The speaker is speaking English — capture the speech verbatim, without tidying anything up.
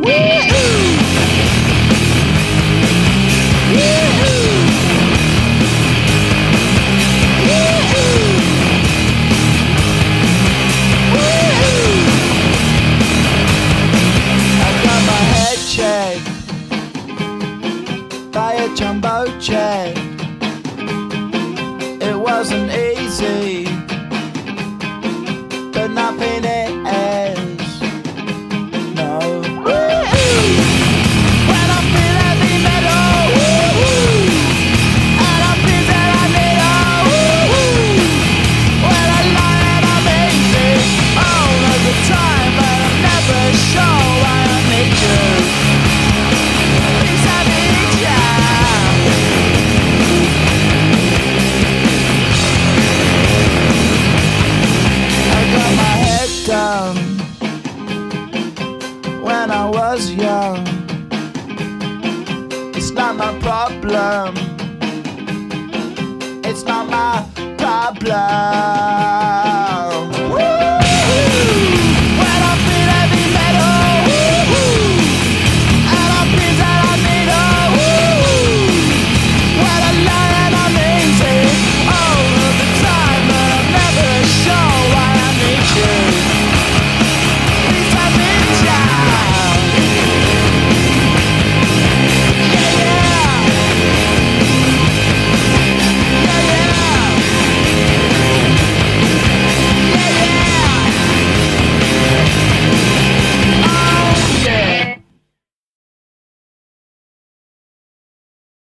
By a jumbo jet. It wasn't easy, but nothing is. No. When I feel heavy metal, and I feel that I need a when I lie and I'm easy all of the time, but I'm never sure why I need you. Down when I was young. It's not my problem. It's not my problem. Woo!